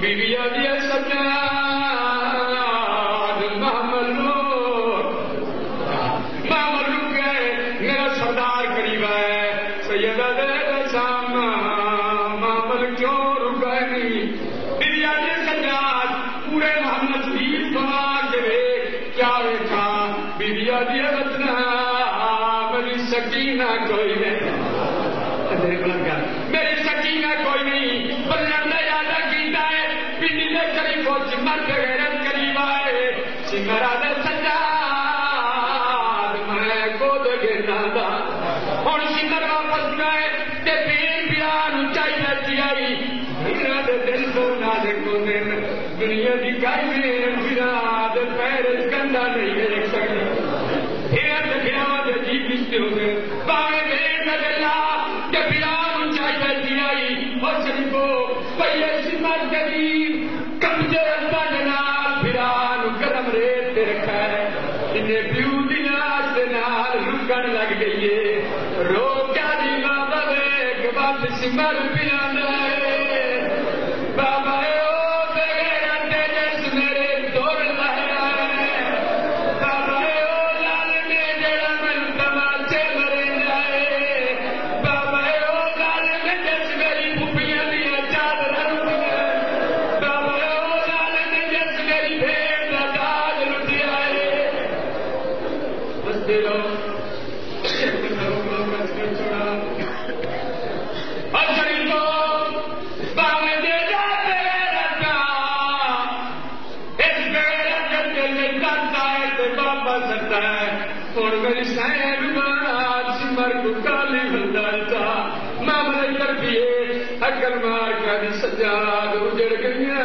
بیویا دیا سجاد محمد گئے میرا سردار قریب ہے سیدہ دے سامنا محمد کیوں رکا نہیں بیویا دیا سجاد پورے محمد شریف بنا کے کیا دیکھا بیویا دیا رتنا میری سکینہ کوئی نہیں میری سکینہ کوئی نہیں بلند یادہ کیتا ہے پنڈی دے قریب ہو چمر کے غیرت قریب آئے چمرا دے سجاد میں گود گرنا دا ہوں چمر واپس گئے تے پیر پیار اونچائی لچی آئی میرا دے دل کو نہ دیکھو دن دنیا دی کائی میں میرا دے پیر کنڈا نہیں دیکھ سکتی پھر دے پھراوا دے جی کستے ہو گئے باوے دیر کا دلہ کہ پیار اونچائی لچی آئی اور شریفو پہلے سمر قریب کمجے ربا جنال پھران گرم ریت تے رکھا ہے انہیں پیو دناس دے نال رکن لگ گئی ہے رو کیا دی بابا ایک بات سمر پیان ہے بابا او بغیر تیجس میرے دور لہرا ہے بابا او لال میں جڑا من تماچے مرے جائے بابا او لال میں جس میری پھپیاں دیا چادر رکھ ہے بابا او لال میں جس میری بھیڑ دا تاج لٹ آئے بس دے لو میری سین بات سمر کو کالی بندالتا ماملے کر دیے اکل مار کا دی سجاد اجڑ گئی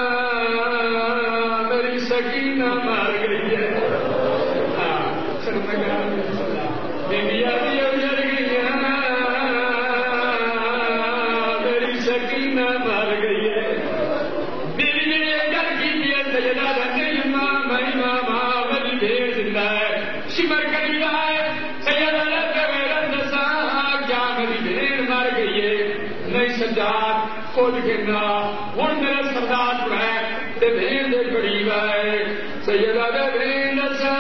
میری سکینہ مار گئی ہے بیویا دی اجڑ گئی میری سکینہ مار گئی ہے بیوی نے گھر کی دیا سجدہ رکھے امام امام آولی بھیڑ زندہ ہے شمر قریب آئے سیدہ لگ غیرت نسا کیا میری بھیڑ مار گئی ہے نہیں سجاد کھول گرنا ہوں میرا سردار جو ہے تے بھیڑ دے قریب آئے سیدہ لگ بھیڑ نسا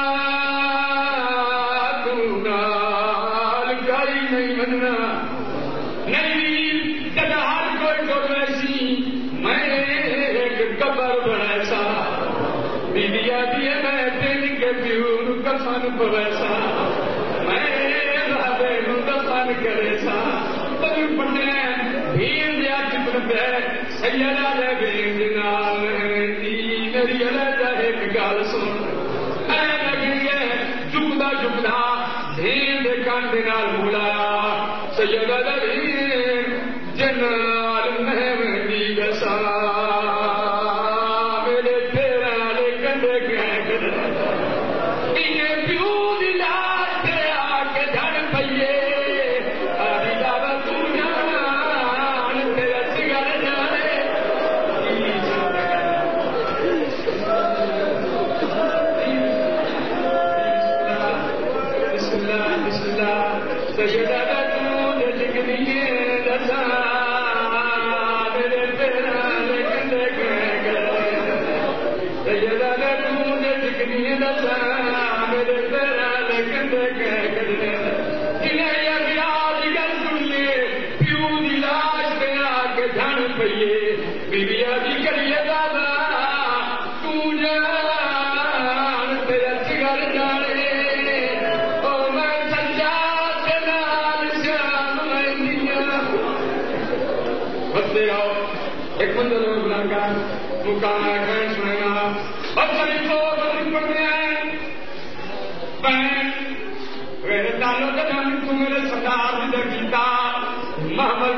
تو نال کاری نہیں مننا نہیں جگہ ہر کوئی کو ویسی میں ایک قبر بنیسا بیویا دیے میں دل کے پیور کفن پویسا میں بابے نو دفن کرے سا تبھی پڑھنے بھیڑ دیا چپر پہ سیدہ دے بھیڑ نال میری علیحدہ ایک گال سن اے لگی ہے جھکدا جھکدا بھیڑ دے کان دے نال بولایا سیدہ دے بھیڑ جنال مہمدی گسا محمد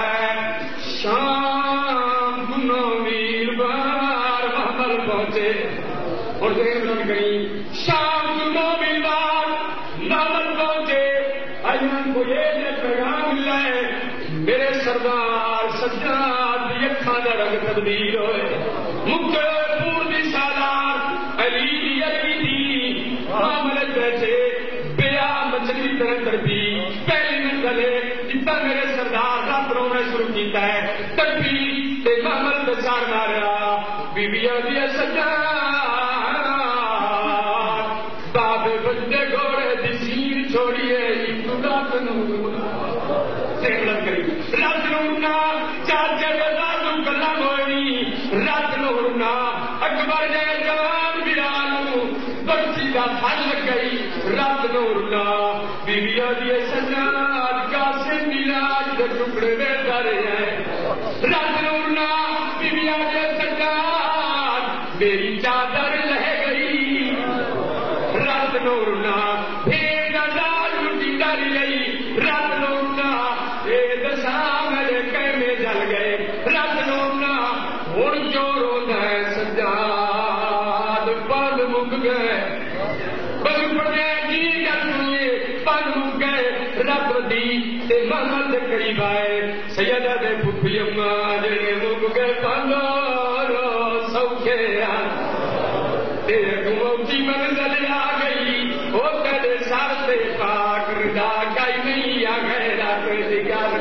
شام گنو ویر بار محمد پہنچے اور دیر بن گئی شام گنو ویر بار محمد پہنچے ایمان کو یہ پیغام ملا ہے میرے سردار سجاد کی اکھاں دا رنگ تبدیل ہوئے مکے پور دی سالار علی دی علی دی معاملے بیٹھے بیا مچھلی طرح تربی پہلی منزل ہے جتنا میرے سردار کا پرونے شروع کیتا ہے تربی تے محمد سار مارا بیبیاں دیا سجا باب بندے گھوڑے دی سیر چھوڑیے رات کری رات نورنا چاچے رات گلا ہوئی رات نورنا اکبر نے جوان بلال برسی کا پھل گئی رات نورنا بیویاں دیے سجاد قاسم میراج کے ٹکڑے میں ڈرے ہیں رات نورنا بیویاں دیے سجاد میری چادر لہ گئی رات نورنا پھر دال روٹی ڈر گئی رات نورنا یہ دسا میرے کیمے جل گئے رات نورنا ہوں جو رونا ہے سجاد پل مک گئے بل پڑے جی جی پل مک گئے رب دی تے محمد قریب آئے سیدہ دے پھپھی اماں جڑے مک گئے پلو سوکھے تیرے موتی منزل آ گئی وہ تیرے سر سے پاک رضا گئی نہیں آ گئے رات دگر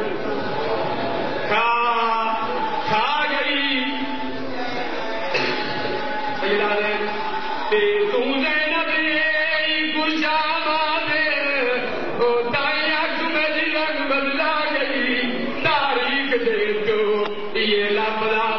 کھا گئی سیدہ نے تے تم زینب گشا مادر وہ دائیں آنکھ میں رنگ بدلا گئی تاریخ دے تو یہ لفظ